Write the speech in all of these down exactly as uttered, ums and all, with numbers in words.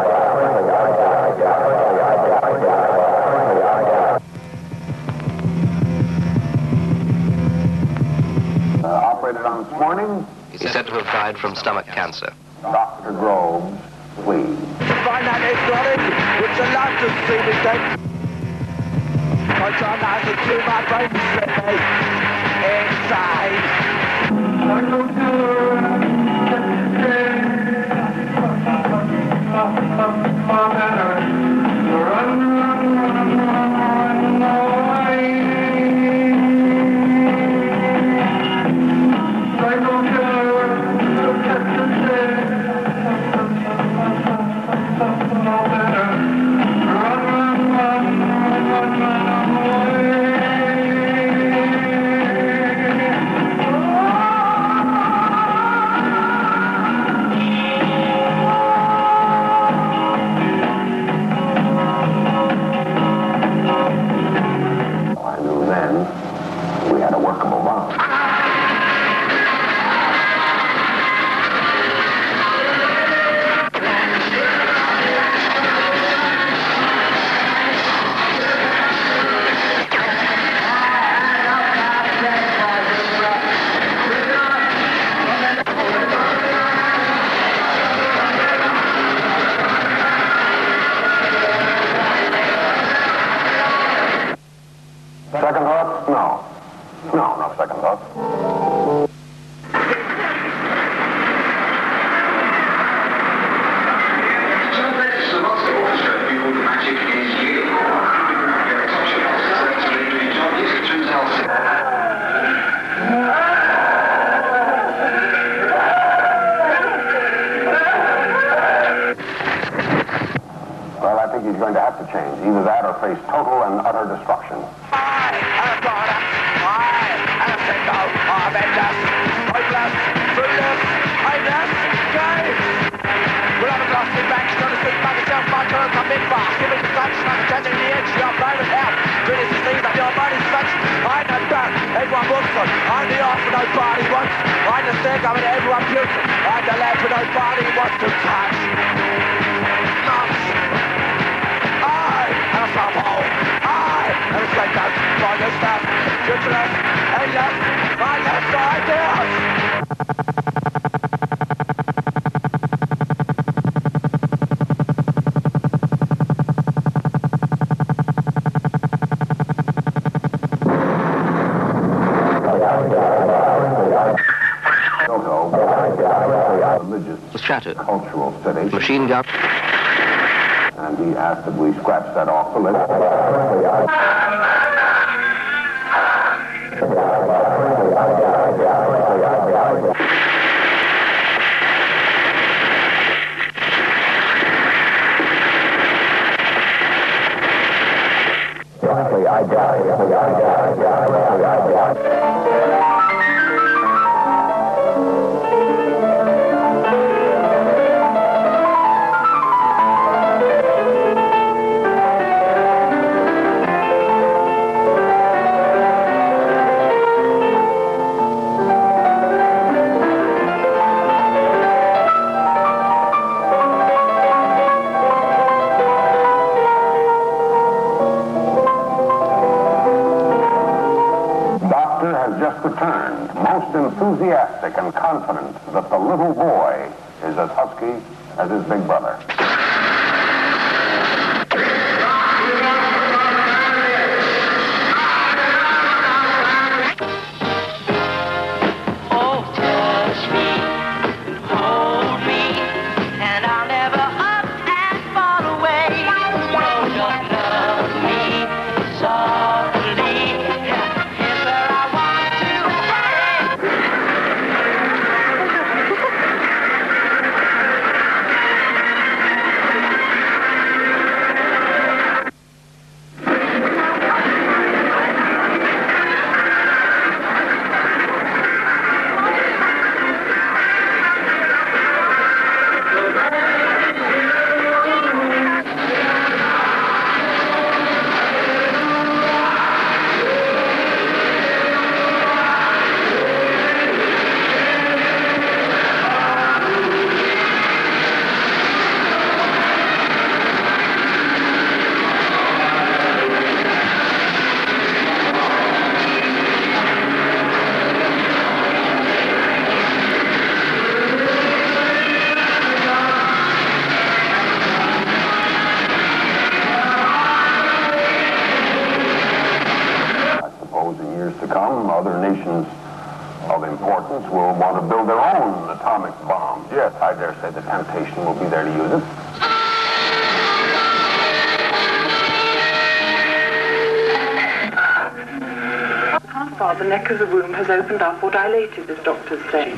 Operated on this morning, He's said to have died from stomach cancer. Doctor Groves, please. Find out exotic, it's a lot to see me dead. I try not to do my brain set me inside. Second thoughts? No. No, no second thoughts. Well, I think he's going to have to change. Either that or face total and utter destruction. Everyone looks on. I'm the offer nobody wants. I'm the thing, I mean everyone pukes. I'm the lamp nobody wants to touch. Nuts. I am a flop-hole. I am a scapegoat for your stuff. Futureless, endless, mindless ideas. Was shattered loaded. Cultural city. Machine gun. And he asked that we scratch that off the list. Frankly, I doubt it. I doubt it. I doubt it. I doubt it. Returned, most enthusiastic and confident that the little boy is as husky as his big brother. Oh, touch me, hold me, and I'll never up and fall away. Oh, just love me softly. Here's where I want to play. To come, other nations of importance will want to build their own atomic bombs. Yes, I dare say the temptation will be there to use it. How far the neck of the womb has opened up or dilated, as doctors say.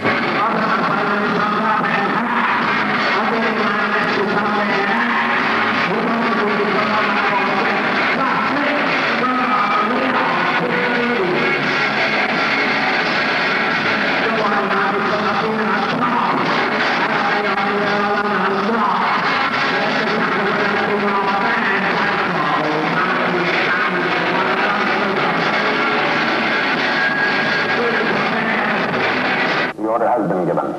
The order has been given.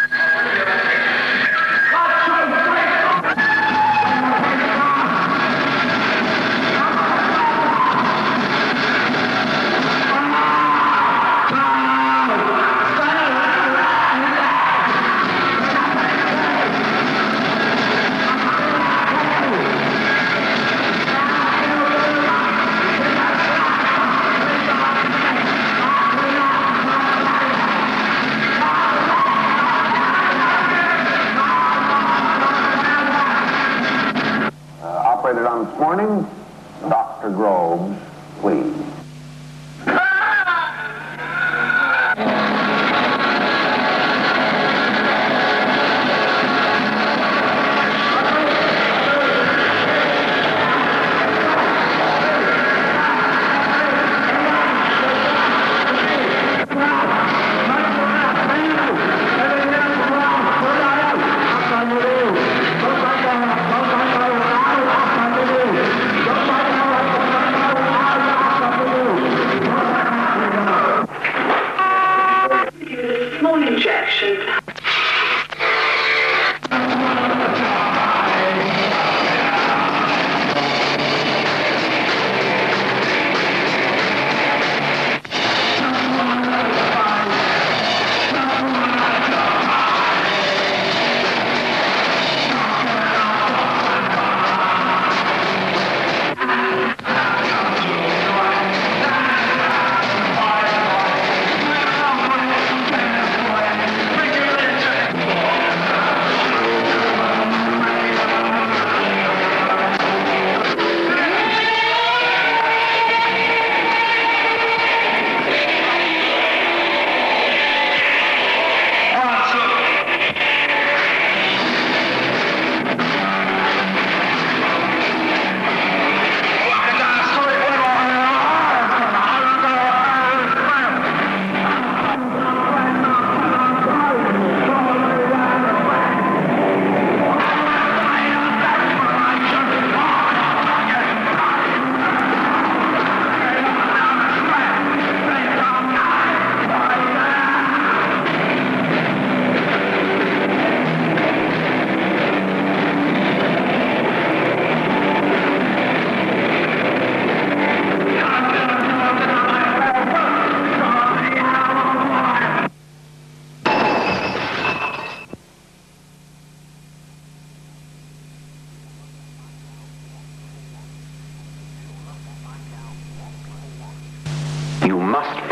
Operated on this morning, Doctor Groves, please.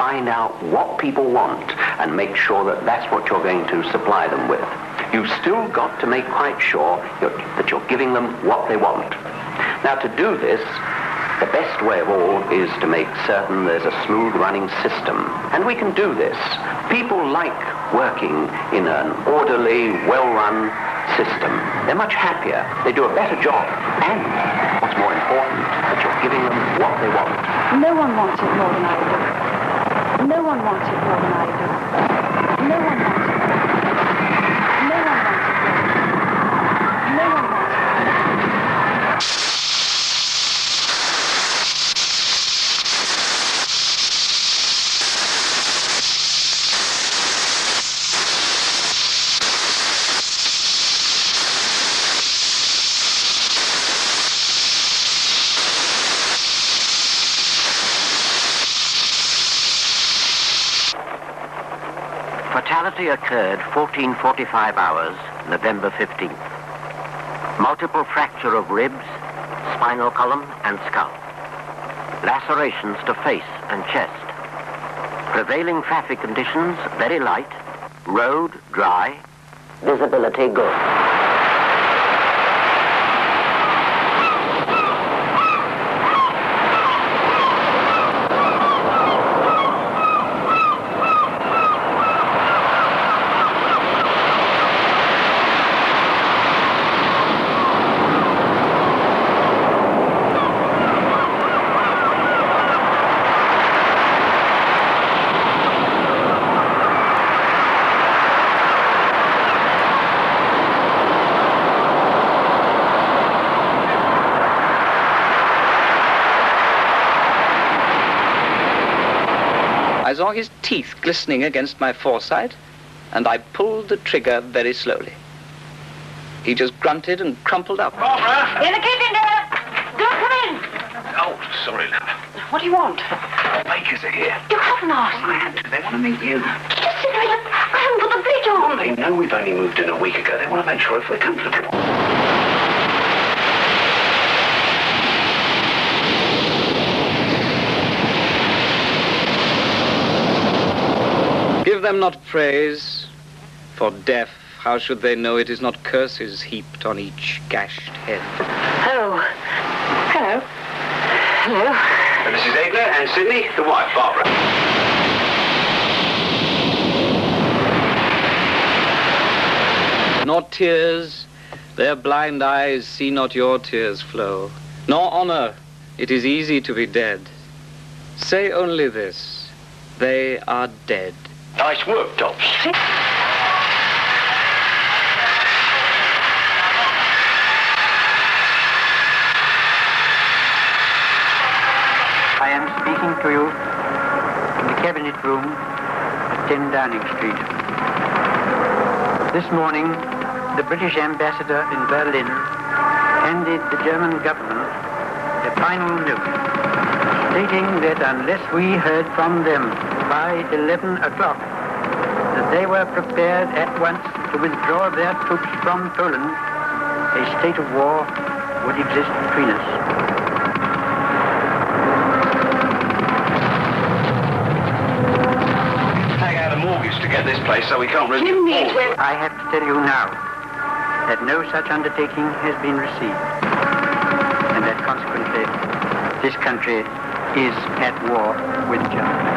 find out what people want and make sure that that's what you're going to supply them with. You've still got to make quite sure you're, that you're giving them what they want. Now, to do this, the best way of all is to make certain there's a smooth running system. And we can do this. People like working in an orderly, well-run system. They're much happier. They do a better job. And what's more important, that you're giving them what they want. No one wants it more than I do. No one wants it more than I do. No one wants it. No one wants it. No one wants it. Fatality occurred fourteen forty-five hours, November fifteenth. Multiple fracture of ribs, spinal column and skull. Lacerations to face and chest. Prevailing traffic conditions very light. Road dry. Visibility good. I saw his teeth glistening against my foresight, and I pulled the trigger very slowly. He just grunted and crumpled up. Barbara! In the kitchen, dear. Don't come in. Oh, sorry, love. What do you want? The bakers are here. You haven't asked I had to. They want to meet you. Just sit there. I haven't put the bleach on. They know we've only moved in a week ago. They want to make sure if we're comfortable. Give them not praise, for deaf, how should they know it is not curses heaped on each gashed head? Hello. Hello. Hello. And this is Edna and Sydney, the wife, Barbara. Nor tears, their blind eyes see not your tears flow. Nor honor, it is easy to be dead. Say only this, they are dead. Nice work, Dobbs. I am speaking to you in the cabinet room at ten Downing Street. This morning, the British ambassador in Berlin handed the German government a final note stating that unless we heard from them by eleven o'clock, that they were prepared at once to withdraw their troops from Poland, a state of war would exist between us. Hang out a mortgage to get this place so we can't really afford. I have to tell you now that no such undertaking has been received, and that consequently this country is at war with Germany.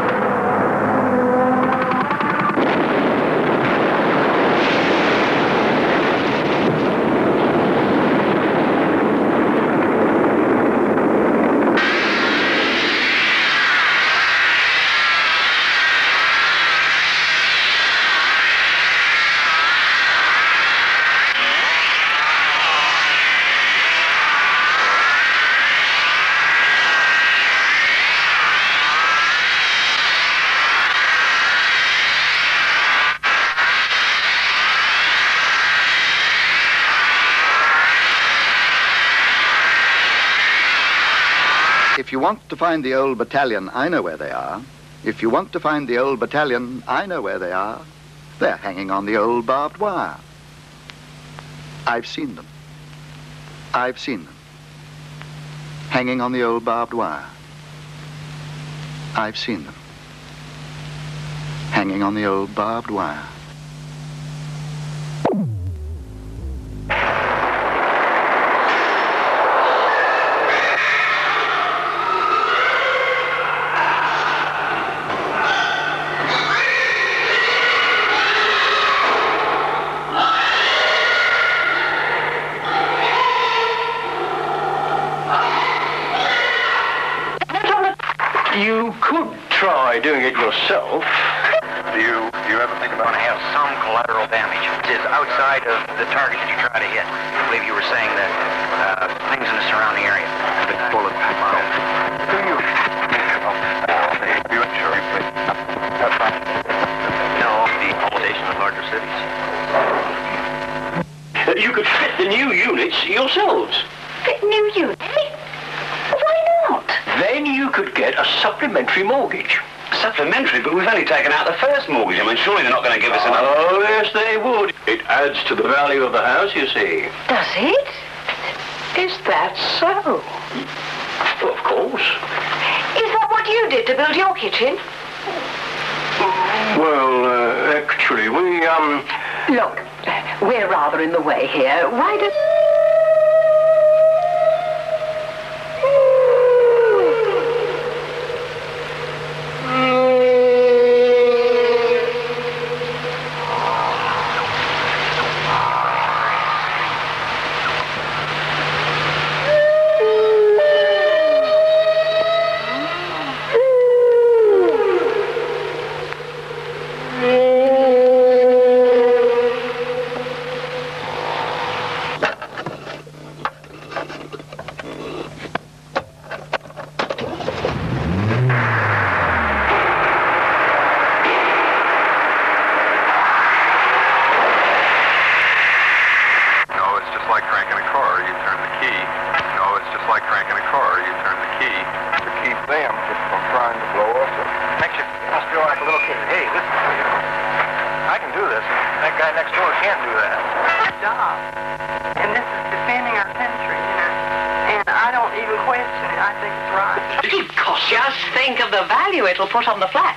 If you want to find the old battalion, I know where they are. If you want to find the old battalion, I know where they are. They're hanging on the old barbed wire. I've seen them. I've seen them. Hanging on the old barbed wire. I've seen them. hanging on the old barbed wire. You could try doing it yourself. Do you, do you ever think about... Going to have some collateral damage. It is outside of the target that you try to hit. I believe you were saying that uh, things in the surrounding area have been bulletproof. Do you... You sure you please? No, the accommodation of larger cities. You could fit the new units yourselves. Fit new units? Why not? Then you could get a supplementary mortgage. Supplementary, but we've only taken out the first mortgage. I mean, surely they're not going to give us another... Oh, yes, they would. It adds to the value of the house, you see. Does it? Is that so? Well, of course. Is that what you did to build your kitchen? Well, uh, actually, we, um... Look, we're rather in the way here. Why don't... It'll put on the flat.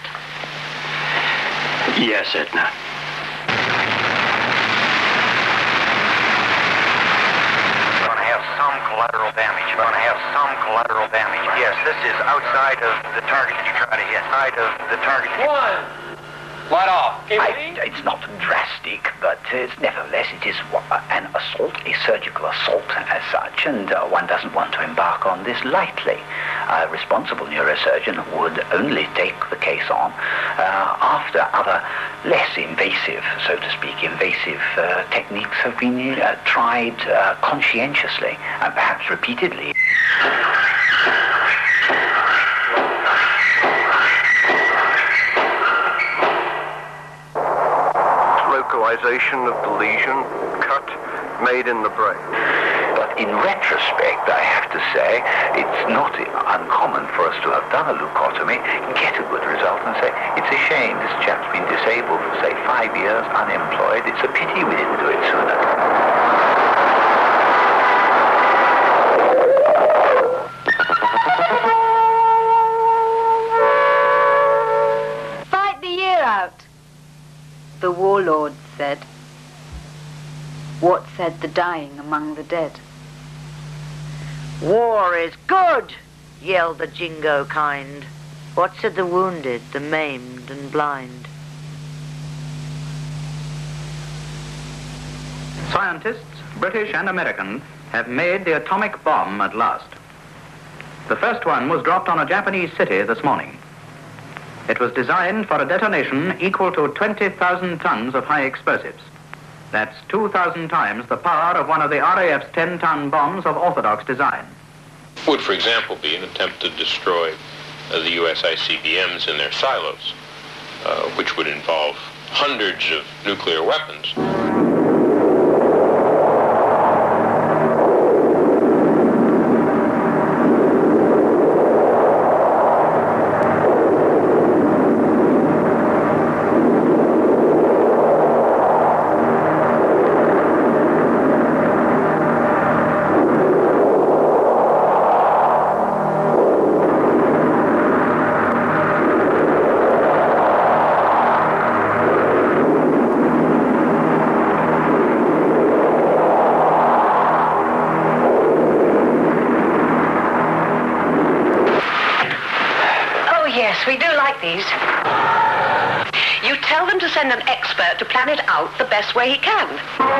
Yes, Edna. Going to have some collateral damage. Going to have some collateral damage. Yes, this is outside of the target that you try to hit. Outside of the target. One. Light off. I, it's not drastic, but it's, nevertheless it is an assault, a surgical assault as such, and uh, one doesn't want to embark on this lightly. A responsible neurosurgeon would only take the case on uh, after other less invasive, so to speak, invasive uh, techniques have been uh, tried uh, conscientiously and perhaps repeatedly. Localization of the lesion, cut, made in the brain. But in retrospect, I have to say, it's not uncommon for us to have done a leucotomy, get a good result, and say, it's a shame this chap's been disabled for, say, five years, unemployed. It's a pity we didn't do it sooner. Fight the year out, the warlord said. What said the dying among the dead? War is good, yelled the jingo kind. What said the wounded, the maimed and blind? Scientists, British and American, have made the atomic bomb at last. The first one was dropped on a Japanese city this morning. It was designed for a detonation equal to twenty thousand tons of high explosives. That's two thousand times the power of one of the R A F's ten-ton bombs of orthodox design. Would, for example, be an attempt to destroy uh, the U S I C B Ms in their silos, uh, which would involve hundreds of nuclear weapons. like these? You tell them to send an expert to plan it out the best way he can.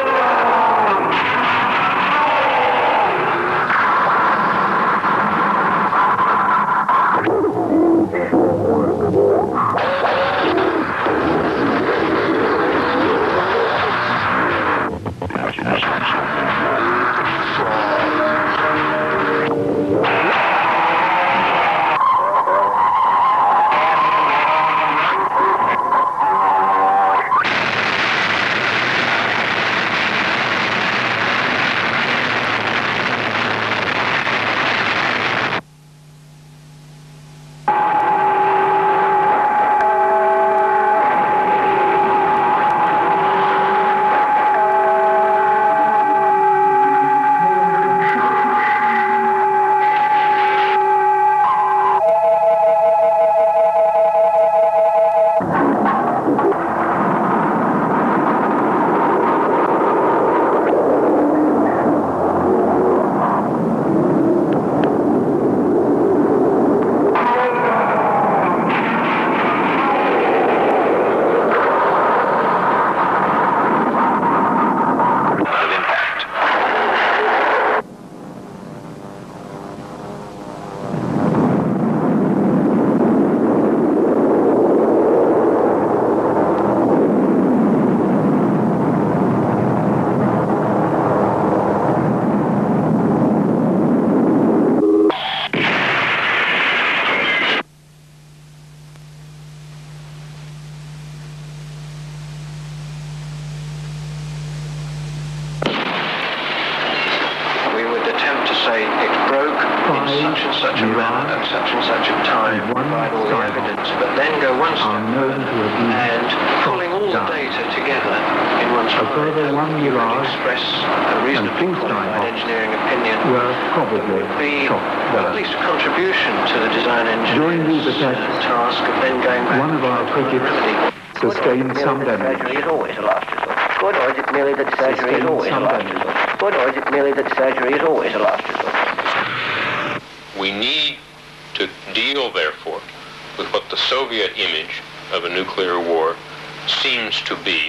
Sustained some damage. Surgery is always a last resort. Good, or is it merely that surgery is always a last resort? Good, or is it merely that surgery is always a last resort? We need to deal, therefore, with what the Soviet image of a nuclear war seems to be.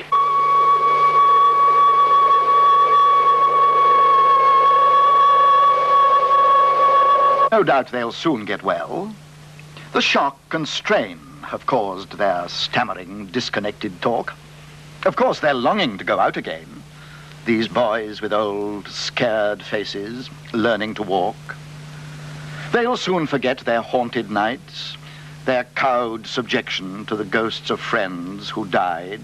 No doubt they'll soon get well. The shock and strain have caused their stammering, disconnected talk. Of course, they're longing to go out again. These boys with old, scared faces, learning to walk. They'll soon forget their haunted nights, their cowed subjection to the ghosts of friends who died,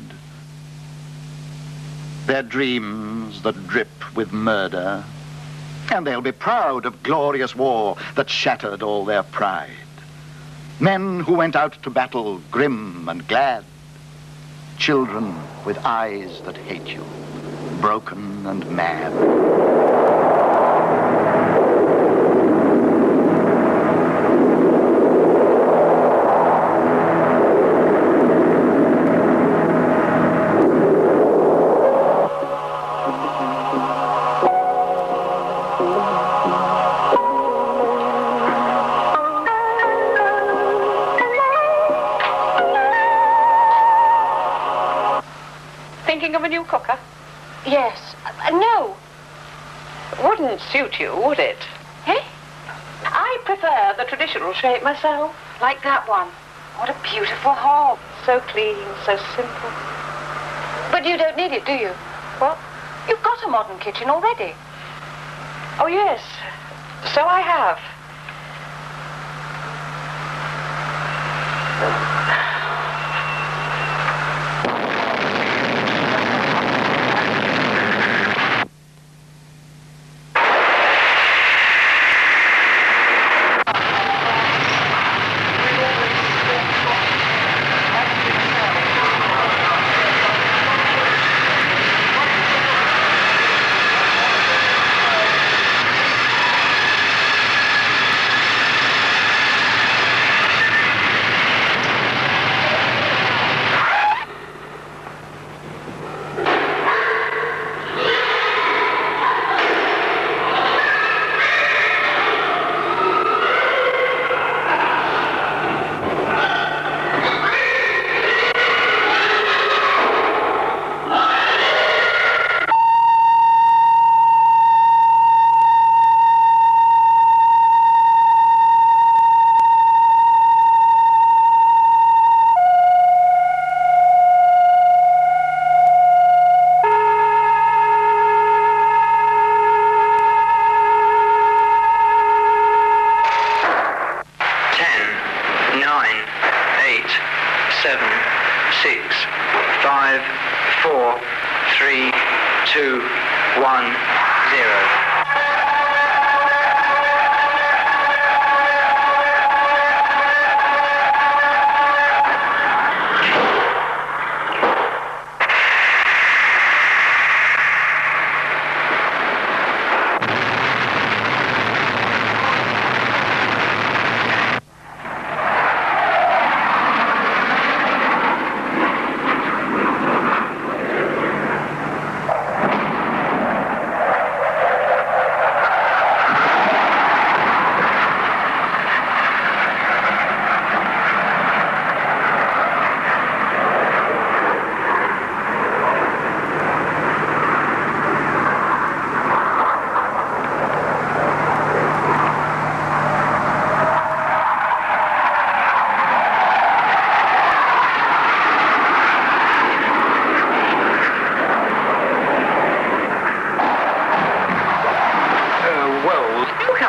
their dreams that drip with murder, and they'll be proud of glorious war that shattered all their pride. Men who went out to battle grim and glad. Children with eyes that hate you, broken and mad. Thinking of a new cooker? Yes. Uh, no. Wouldn't suit you, would it? Eh? I prefer the traditional shape myself. Like that one. What a beautiful hob. So clean, so simple. But you don't need it, do you? What? You've got a modern kitchen already. Oh, yes. So I have.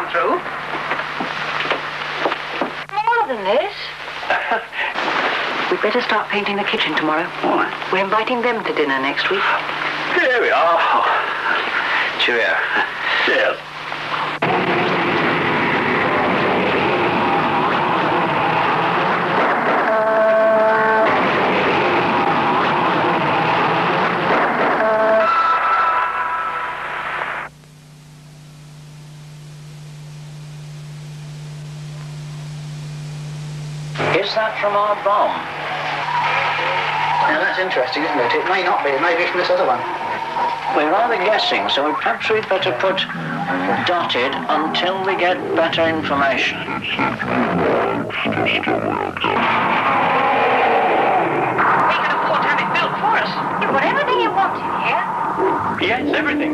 come through. More than this. We'd better start painting the kitchen tomorrow. Why? We're inviting them to dinner next week. Here we are. Cheerio. Cheers. Is that from our bomb? Now that's interesting, isn't it? It may not be. It may be from this other one. We're rather guessing, so perhaps we'd better put dotted until we get better information. We can afford to have it built for us. You've got everything you want in here. Yes, everything.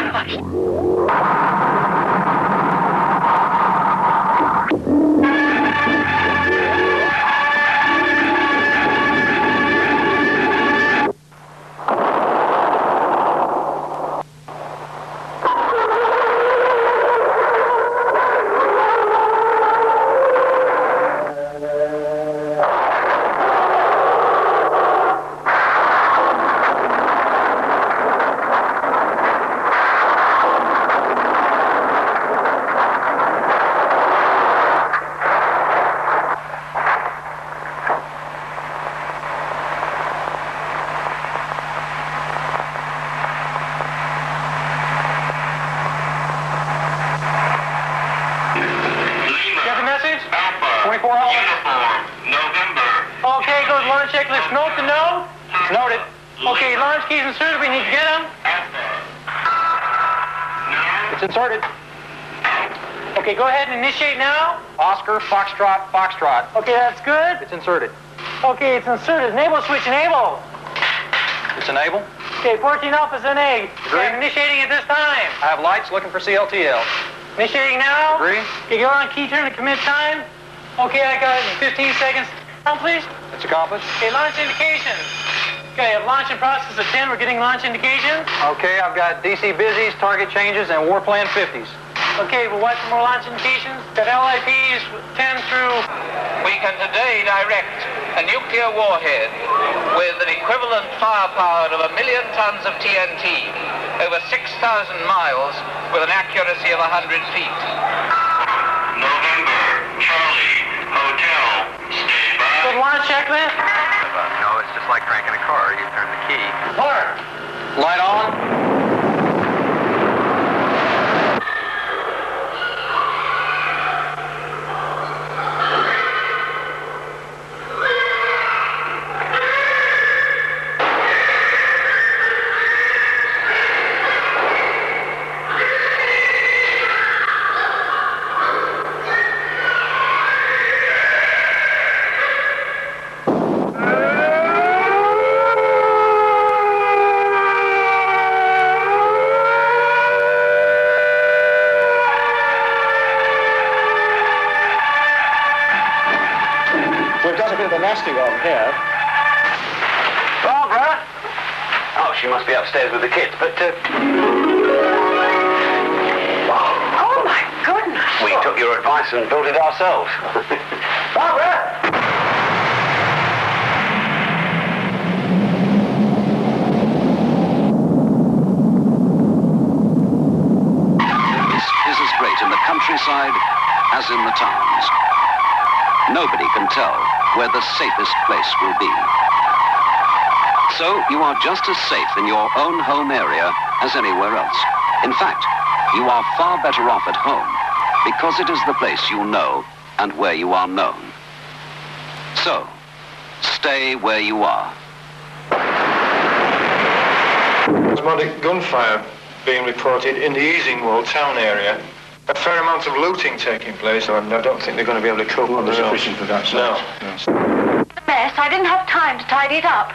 twenty-four hours? Uniform, November. Okay, goes launch checklist. Note to know? Noted. Okay, launch keys inserted. We need to get them. It's inserted. Okay, go ahead and initiate now. Oscar, Foxtrot, Foxtrot. Okay, that's good. It's inserted. Okay, it's inserted. Enable switch, enable. It's enable. Okay, fourteen Alpha's N A. Okay, I'm initiating at this time. I have lights looking for C L T L. Initiating now. Agree. Okay, go on key turn to commit time. Okay, I got fifteen seconds. Down, please. It's accomplished. Okay, launch indications. Okay, I have launch in process of ten. We're getting launch indications. Okay, I've got D C busies, target changes, and war plan fifties. Okay, we'll watch some more launch indications. Got L I Ps ten through... We can today direct a nuclear warhead with an equivalent firepower of a million tons of T N T over six thousand miles with an accuracy of one hundred feet. November, Charlie, Hotel, stay by. Good launch checklist? No, it's just like cranking a car. You turn the key. Mark. Light on. Here. Barbara? Oh, she must be upstairs with the kids, but... Uh... Oh, my goodness. We took your advice and built it ourselves. Barbara! This is as great in the countryside as in the towns. Nobody can tell where the safest place will be. So you are just as safe in your own home area as anywhere else. In fact, you are far better off at home because it is the place you know and where you are known. So, stay where you are. Spasmodic gunfire being reported in the Easingwold town area. A fair amount of looting taking place, and I don't think they're going to be able to cope with it. Sufficient for that, sir. No. The mess. I didn't have time to tidy it up.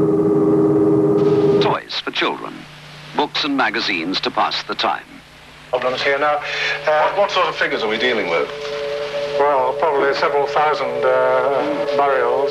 Toys for children, books and magazines to pass the time. problems here now. Uh, what, what sort of figures are we dealing with? Well, probably several thousand uh, burials.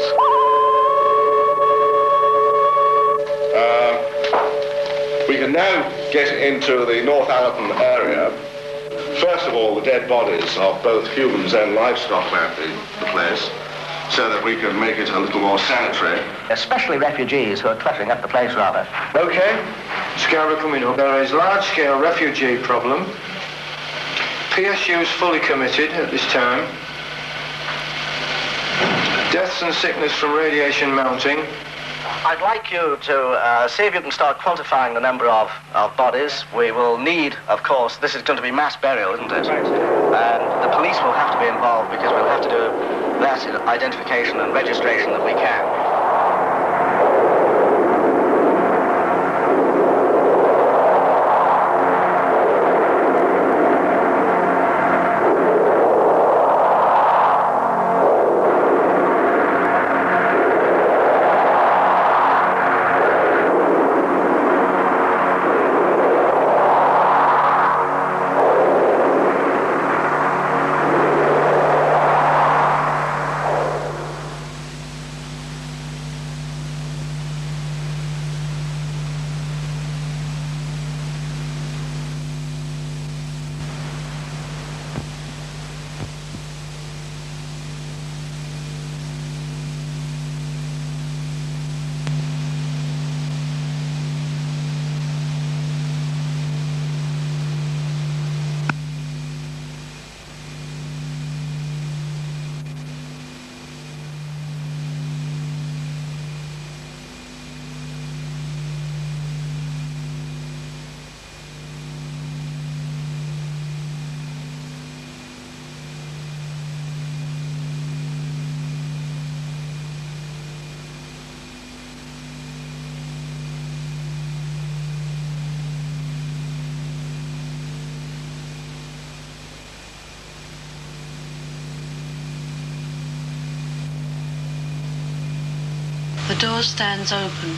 Uh, we can now get into the North Allerton area. First of all, the dead bodies of both humans and livestock about the, the place, so that we can make it a little more sanitary. Especially refugees who are cluttering up the place rather. Okay, Scarborough coming up. There is large-scale refugee problem. P S U's fully committed at this time. Deaths and sickness from radiation mounting. I'd like you to uh, see if you can start quantifying the number of, of bodies. We will need, of course, this is going to be mass burial, isn't it? Right. And the police will have to be involved because we'll have to do that identification and registration that we can. The door stands open.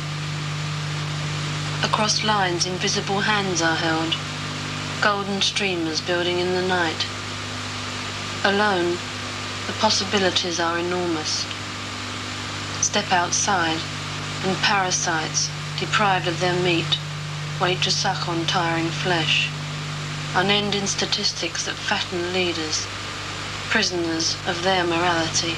Across lines, invisible hands are held, golden streamers building in the night. Alone, the possibilities are enormous. Step outside, and parasites, deprived of their meat, wait to suck on tiring flesh. Unending statistics that fatten leaders, prisoners of their morality.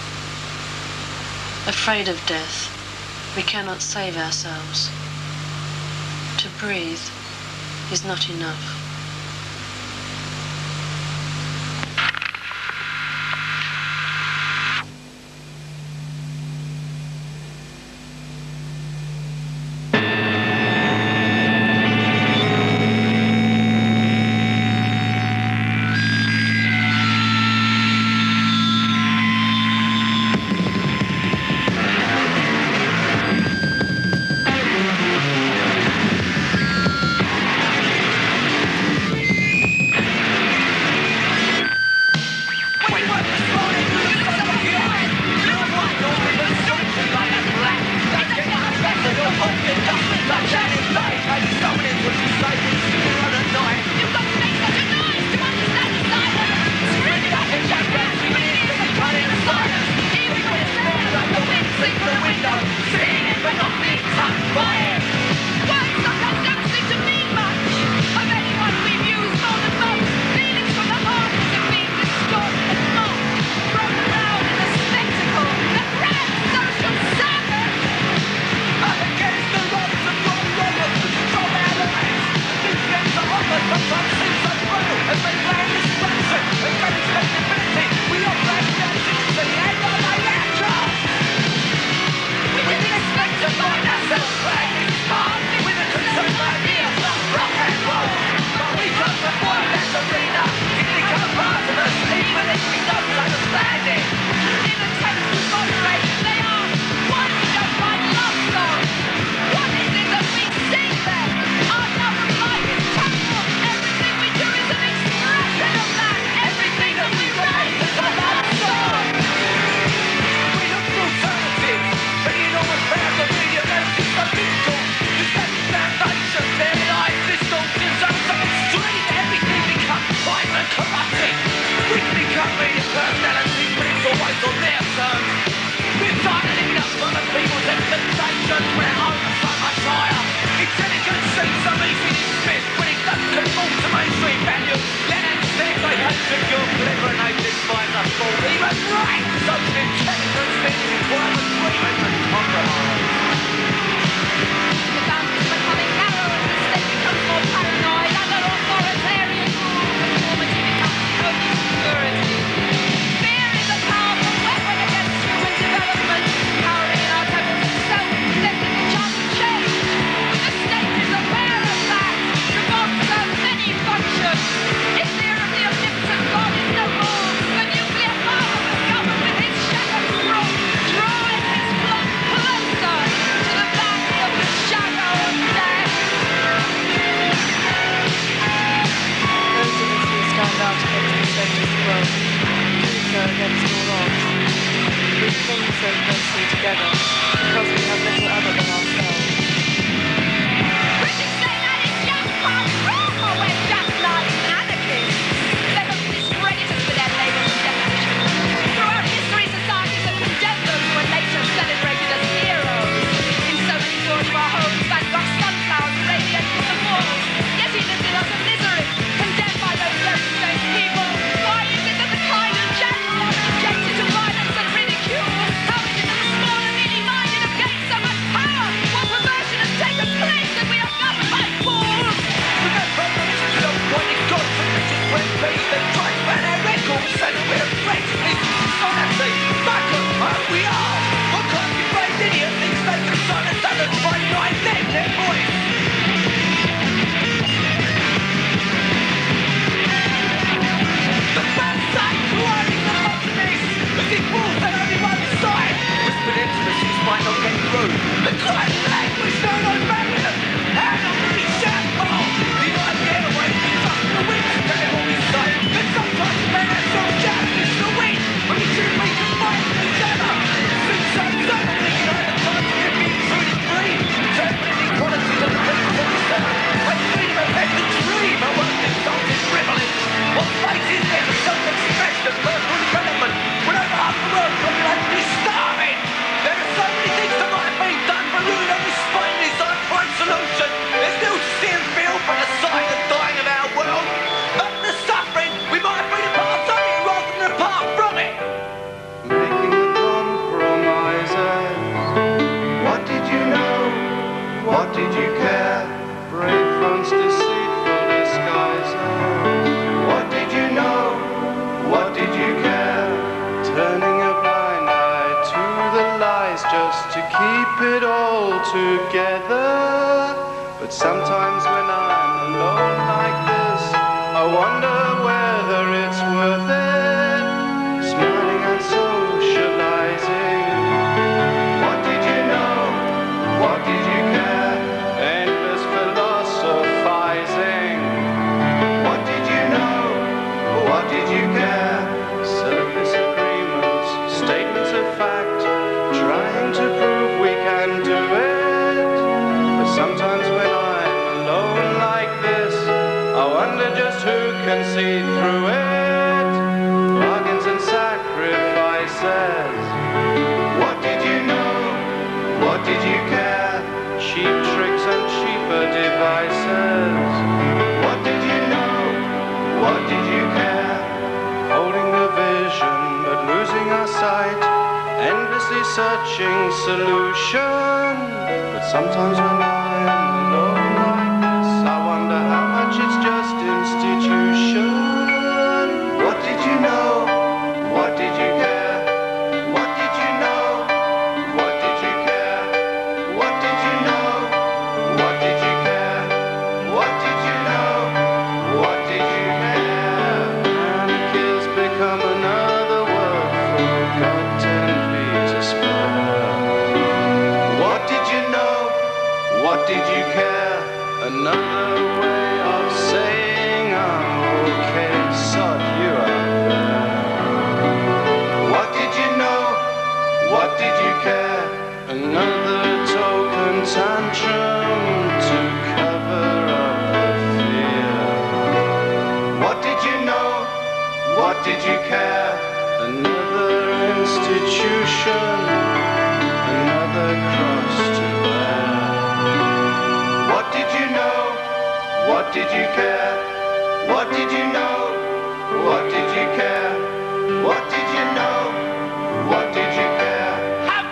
Afraid of death, we cannot save ourselves. To breathe is not enough. What did you know? What did you care? Have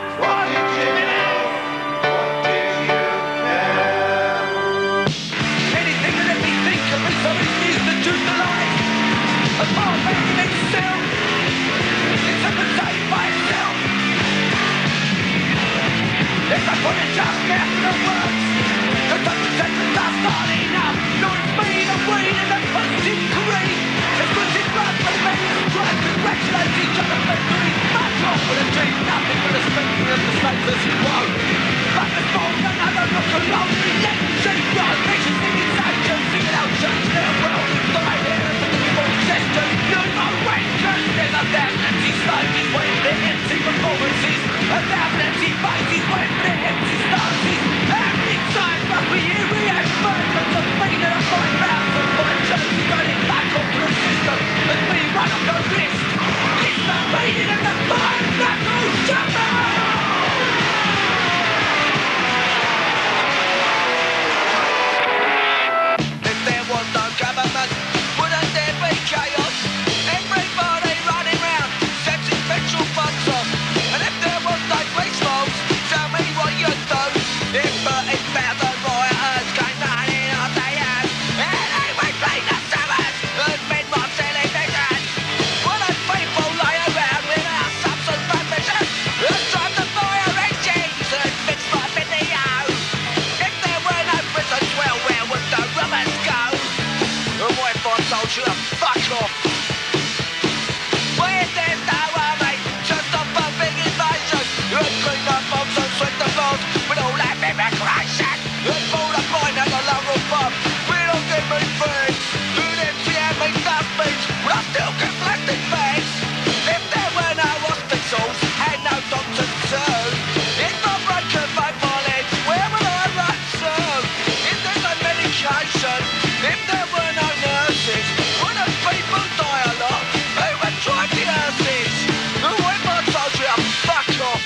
told you to fuck off. Where's there no army? Just off a big invasion. You clean up bombs and sweep the floors with all that immigration. You pull the point at the local pub. We don't give me things. You didn't see how me dustbins, but I still get plastic bags. If there were no hospitals and no doctors too, if my blood could fight violence, where would I run to? If there's no medication, if there were no nurses, wouldn't people die a lot? Who would drive the nurses? Who would my soldier fuck off?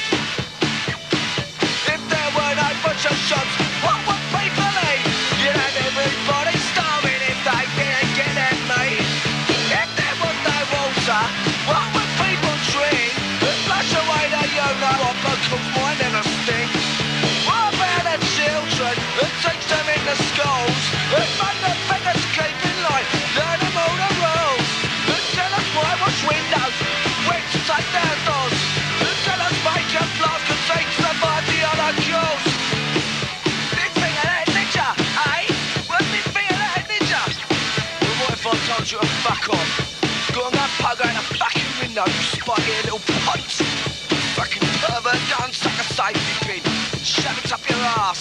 If there were no butcher shops, what would people eat? You'd have everybody starving if they didn't get at me. If there was no water, what would people drink? And flush away the you-know-what because mine never stinks. What about the children and teach them in the schools? And make the beggars keep in line, learn them all the rules. And tell us why wash windows, when to take down doors. And tell us make your flask and take survive the other course. Big thing of that, did ya? Eh? What's big thing of that, did ya? Well, what if I told you to fuck off? Go on that pogo in a fucking window, you spaggy little punt. Fucking pervert, go and suck a safety pin. Shove it up your ass.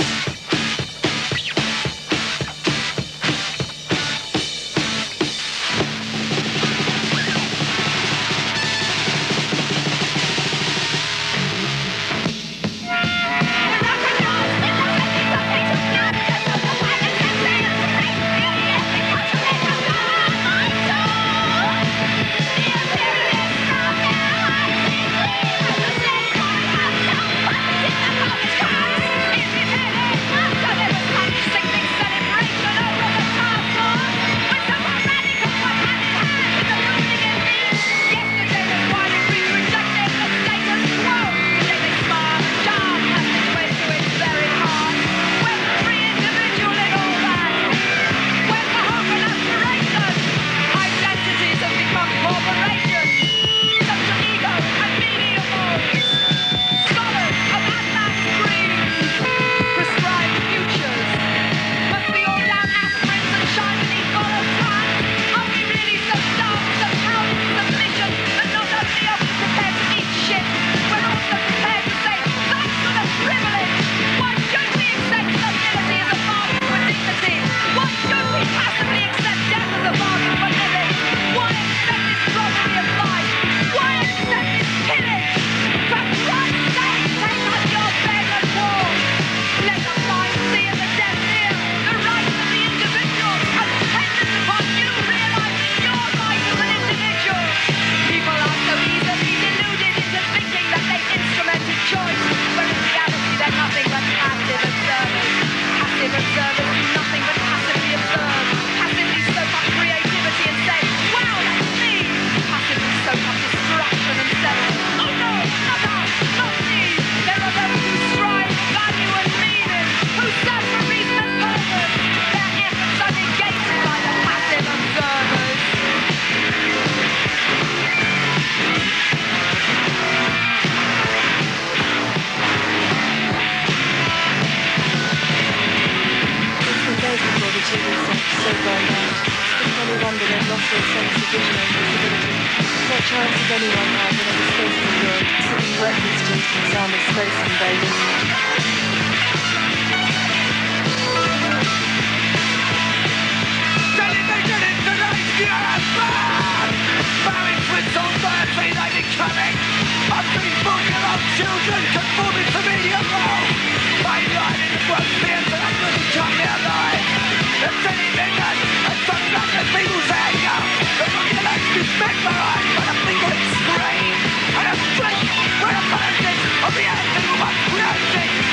Of the earth, who must create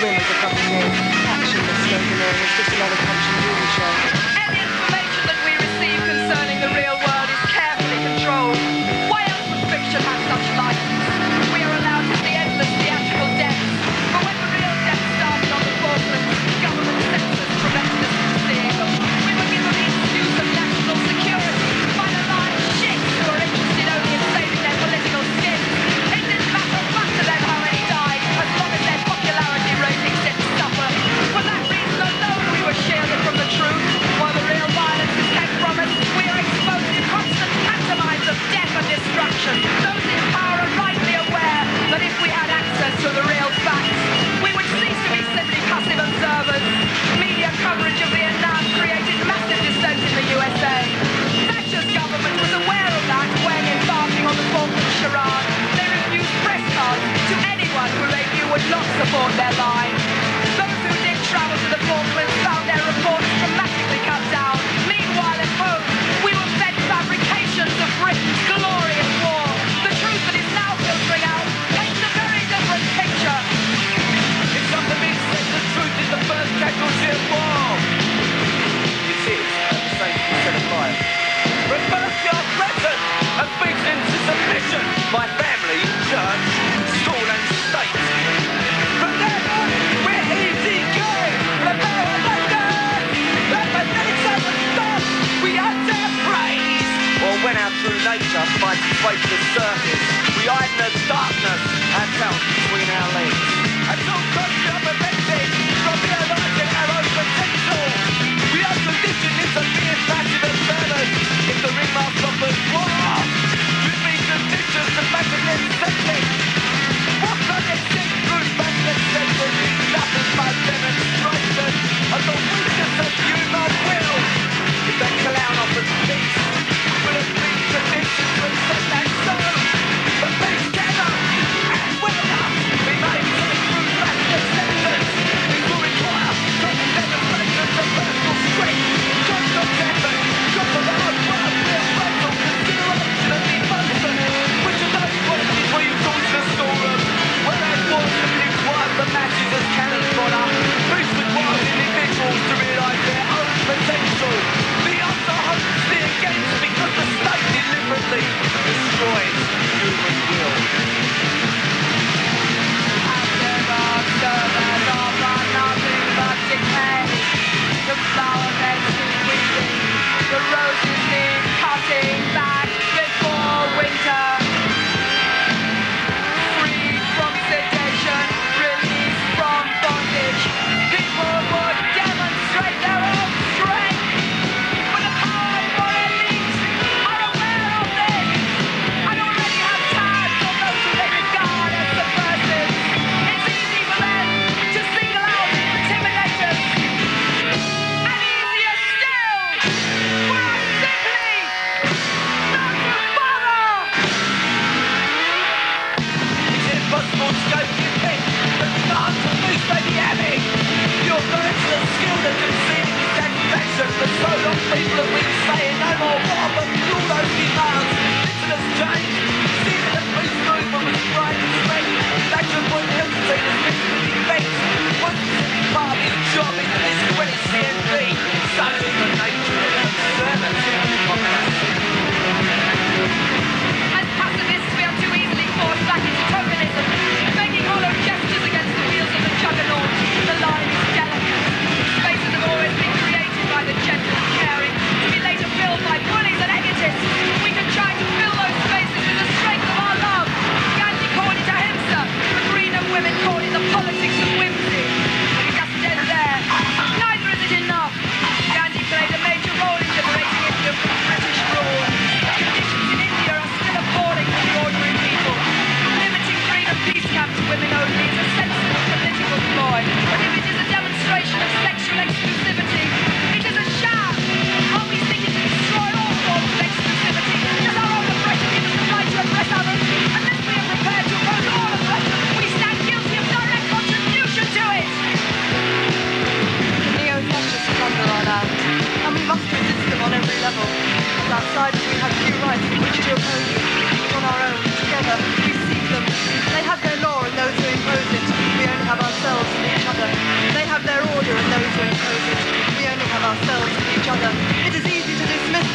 women's a complicated action that's slogan there. It's just another country movie show. Any information that we receive concerning the real world is carefully controlled. Why else would fiction have such license? We are allowed to see endless theatrical depths. But when the real depths started on the Falklands, government censors prevented us from seeing them. We were given the excuse of national security by the lying shits who are interested only in saving their political skins. It didn't matter much to them how many died, as long as their popularity ratings didn't suffer. For that reason alone, we were shielded from the truth.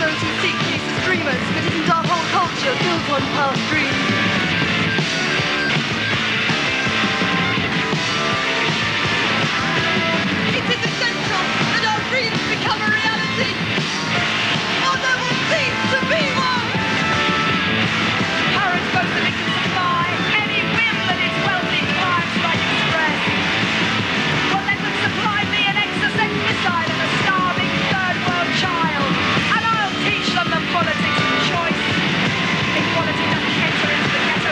those who seek peace as dreamers, but isn't our whole culture built on past dreams? It is essential that our dreams become a reality, or there will cease to be one! Paris boasts that it can supply any whim that its wealthy climes might express. Well, let them supply me an exocet and a starving third world child, and I'll teach them the politics of choice. Equality doesn't enter into the category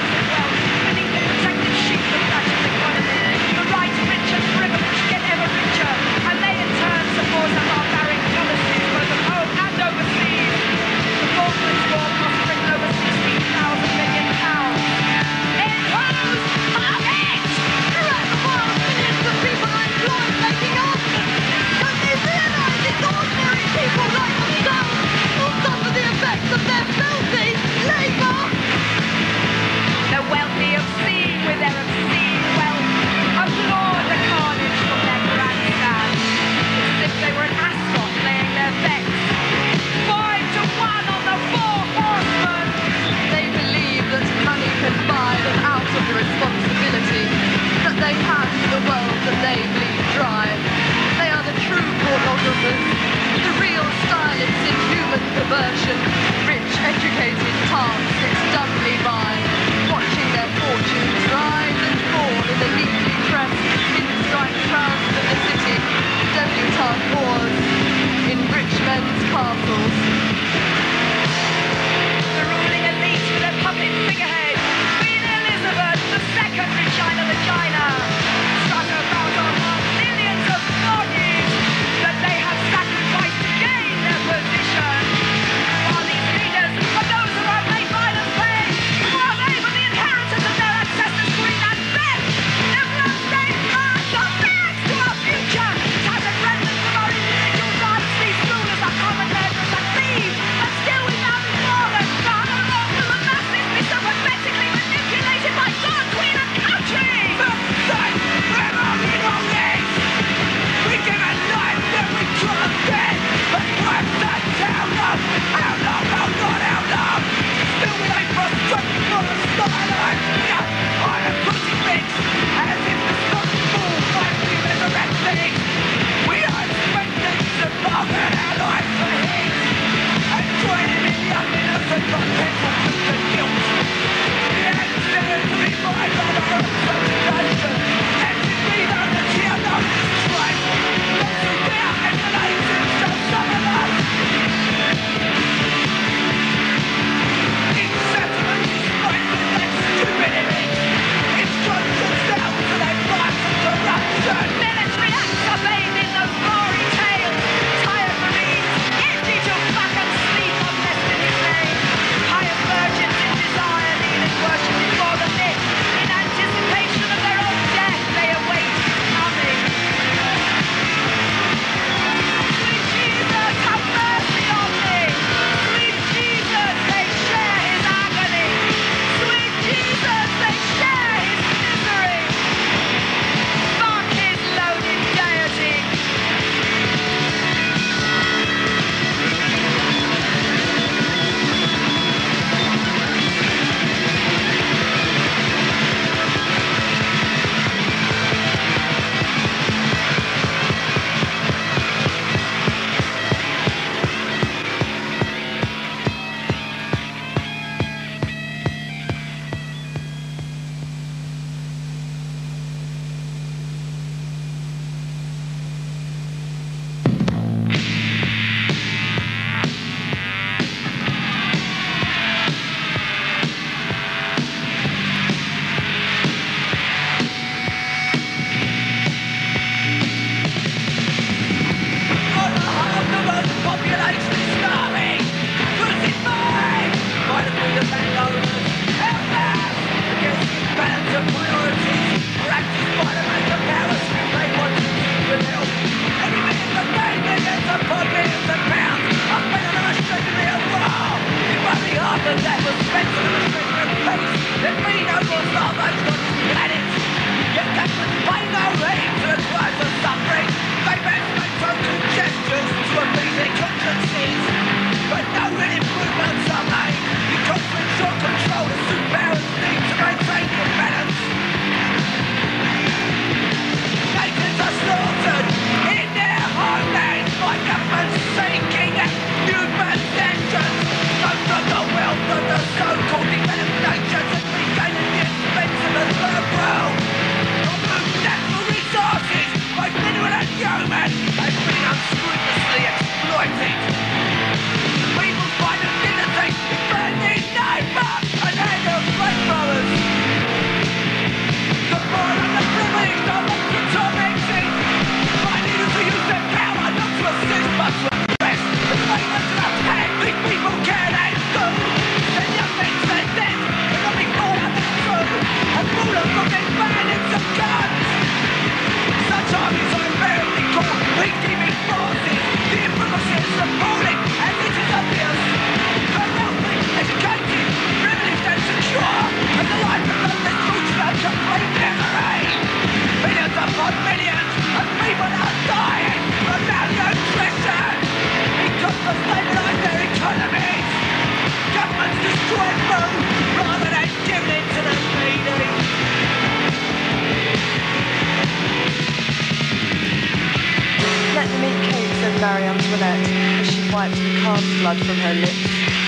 let them eat cake, said Marie Antoinette, as she wiped the calf's blood from her lips.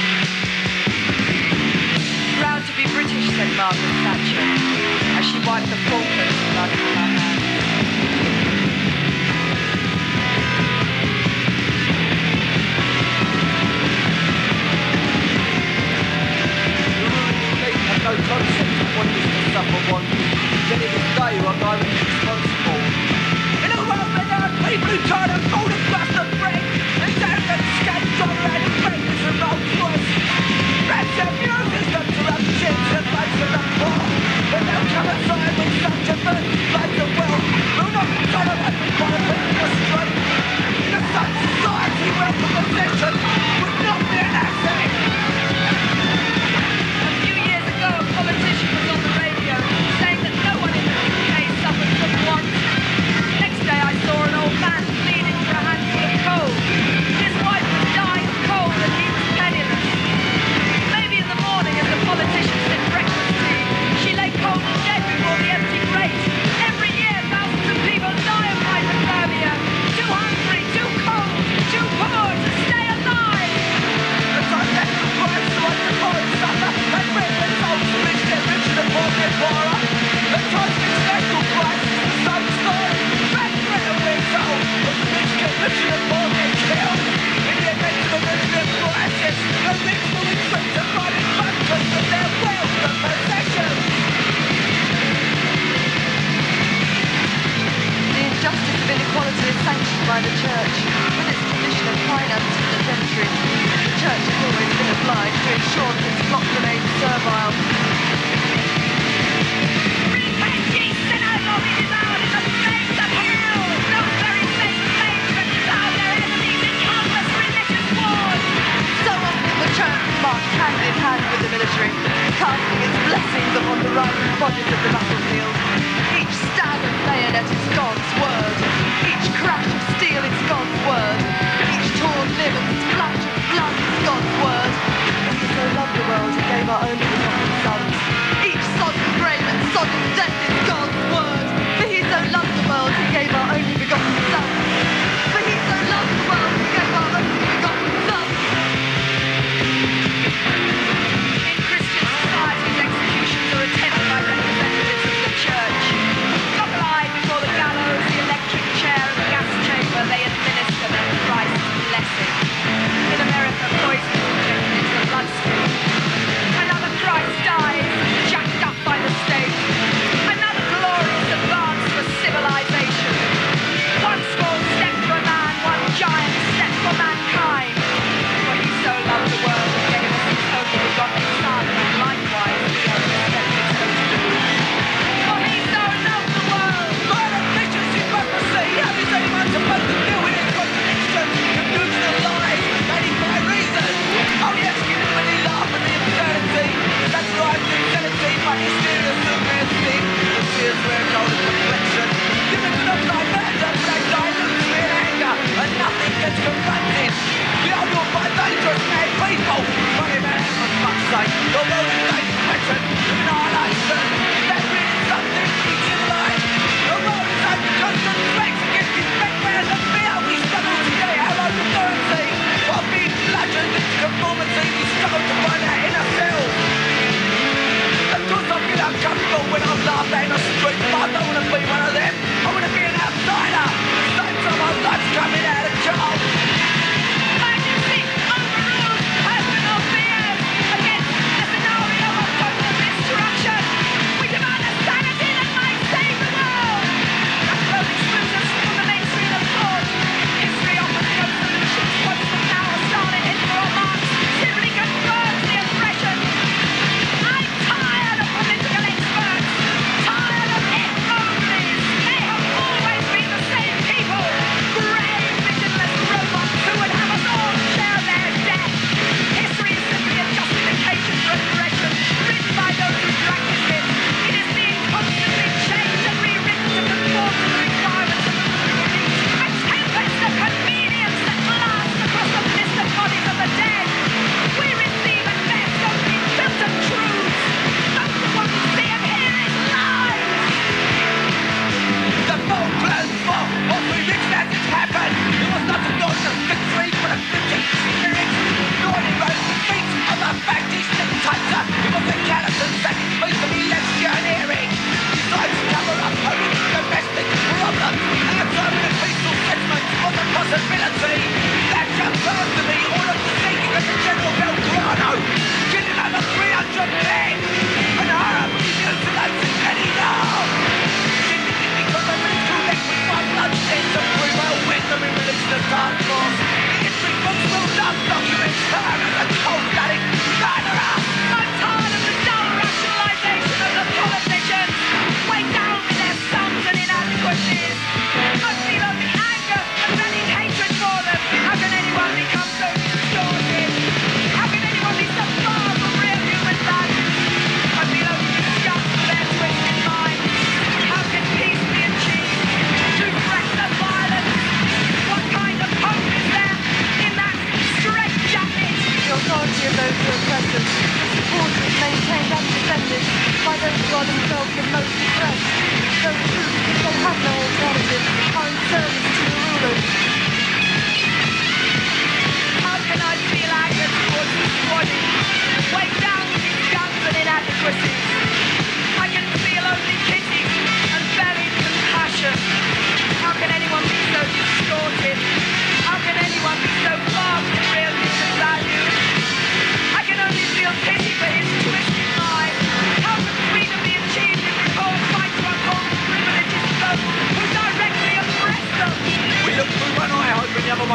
Proud to be British, said Margaret Thatcher, as she wiped the Falklands blood from her hands. No concept of what it is to suffer one. Yet it is they who are directly responsible. In a world where there are people who try to fold across the bread, and arrogant scabs on red and fakers and Rolls Royce. Rats and muses that corrupt chins and lives of the poor. But they'll come aside with such a burden like the world. Will not tolerate equality or strength. In a such society, wealth and possession would not be an asset. A politician was on the radio saying that no one in the U K suffers from want. Next day I saw an old man pleading for a handful of coal. His wife was dying of cold and he was penniless. Maybe in the morning as the politician said breakfast tea, she lay cold and dead before the empty grate. Every year thousands of people die of hypothermia. Too hungry, too cold, too poor to stay alive. As I left the price so I could fall and suffer, and when the souls rich get rich and the poor get poorer. The cosmic special price is the same story. Back better when sold, but the rich get rich and the poor get killed. In the event of a nuclear crisis, the rich will retreat to private bunkers with their wealth and possessions. The injustice of inequality is sanctioned by the Church. With its provision of finances for the centuries, the Church has always been obliged to ensure that its flock remains servile. Repent, ye sinners, or be devoured in the flames of hell! Those very same flames that devour their enemies in countless religious wars! So often the Church marched hand in hand with the military, casting its blessings upon the rising bodies of the battlefield. Each stab of bayonet is God's word. Each crash of steel is God's word. Each torn limb and splash of blood is God's word. And for so loved the world, he gave our only begotten sons. Each sodden grave and sodden death is God's word. For he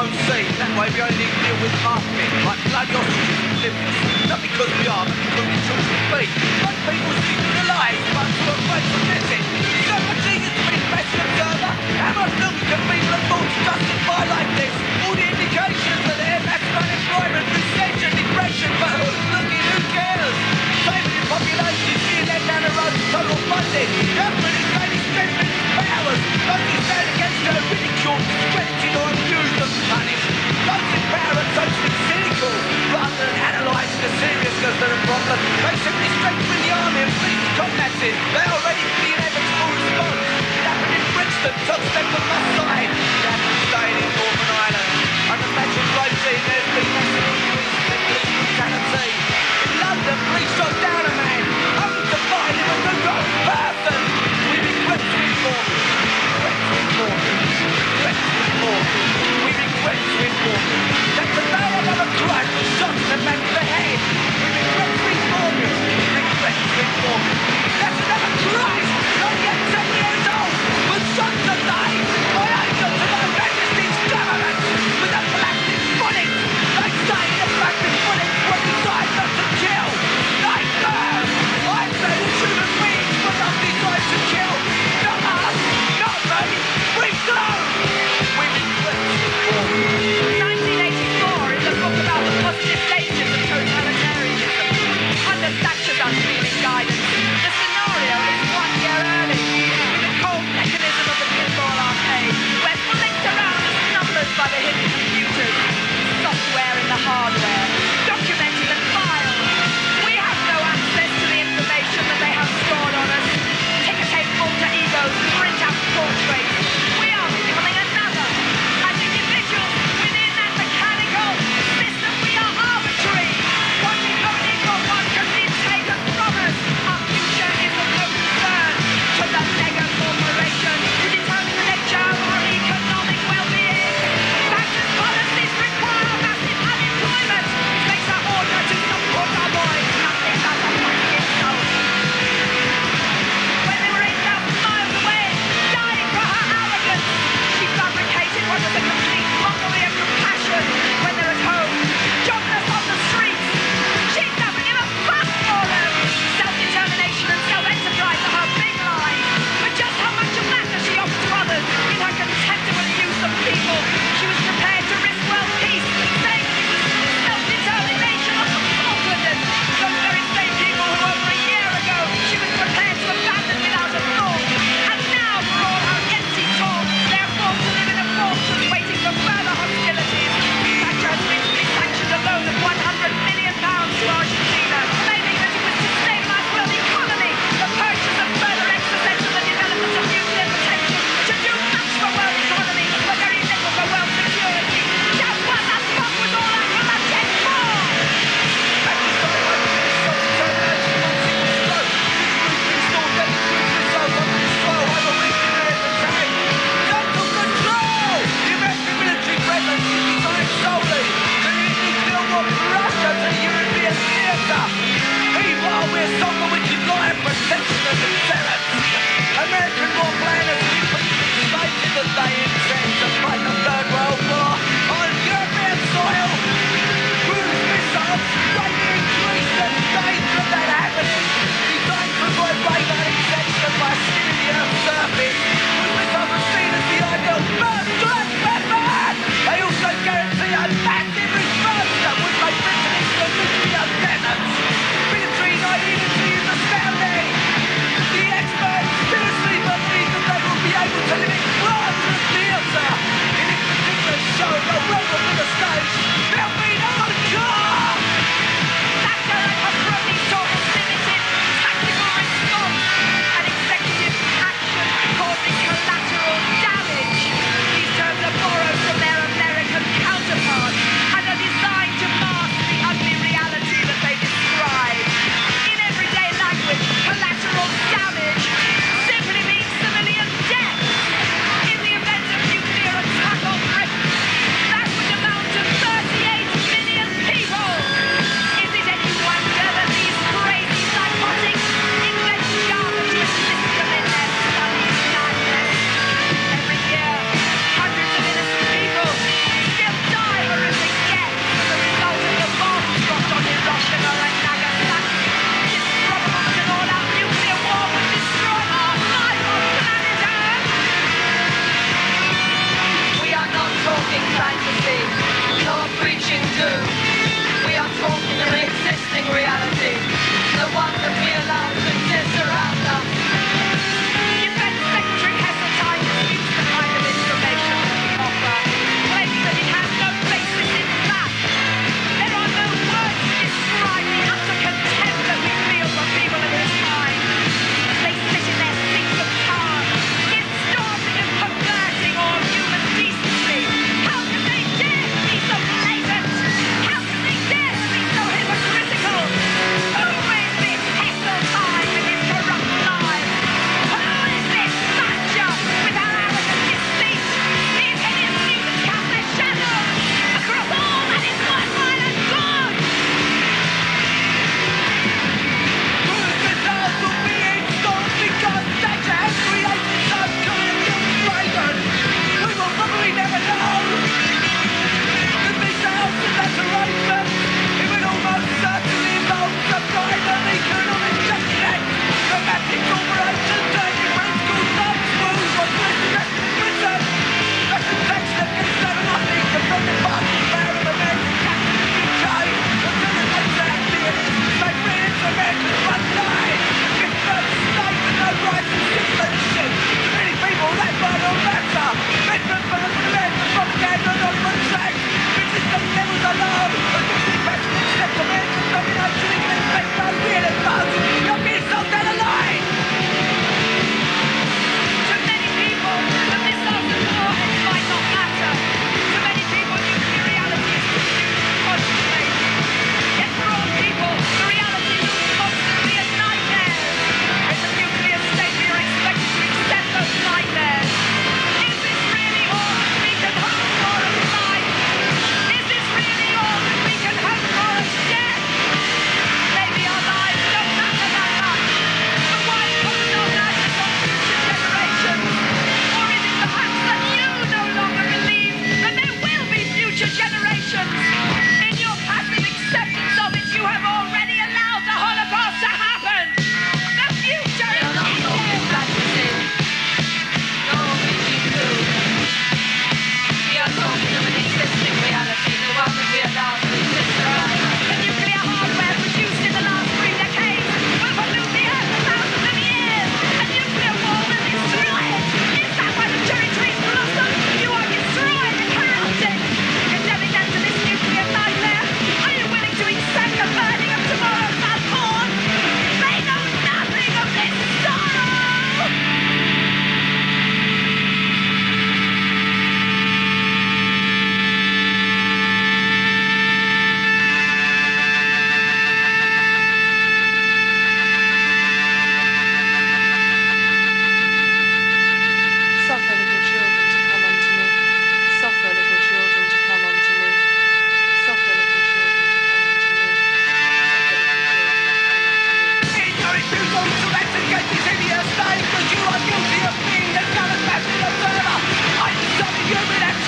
won't see. That way we only need to deal with half of it, like bloody ostriches and oblivious. Not because we are, but because we choose to be. Most people see through the lies, but to a place to miss it. So much easier to be the best observer. How much longer can people afford to justify like this? All the indications are there, massive unemployment, recession, depression, but who's looking, who cares? Saving the population, seeing them down the road to total funding. Government is only spending its powers. Those who stand against her ridiculed, discredited or abused and punished. Those in power are totally cynical, rather than analysing the seriousness of the problem. They simply strengthen the army and fleet to combat it. They already the inevitable response. It happened in Brixton, took them from my side.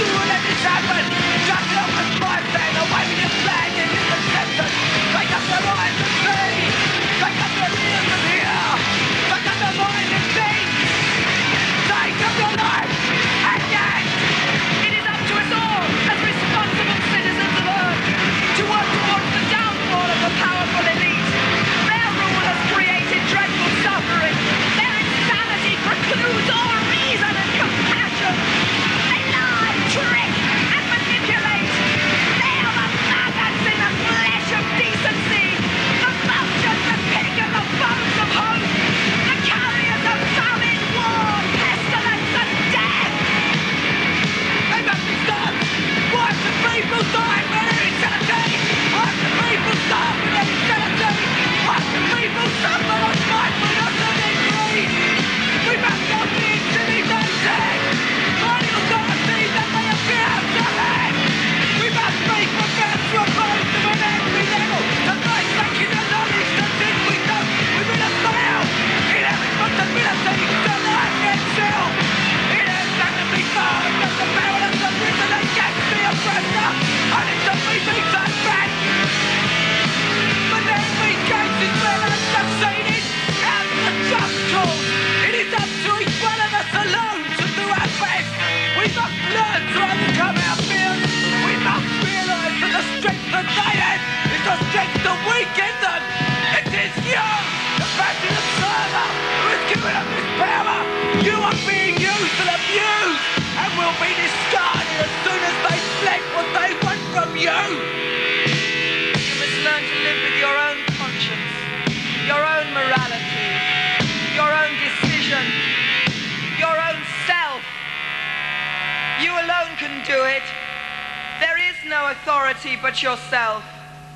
But yourself.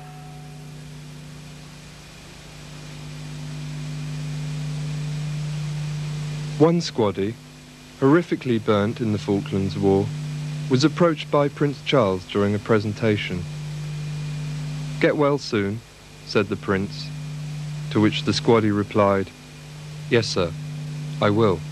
One squaddy, horrifically burnt in the Falklands War, was approached by Prince Charles during a presentation. "Get well soon," said the Prince, to which the squaddy replied, "Yes, sir, I will."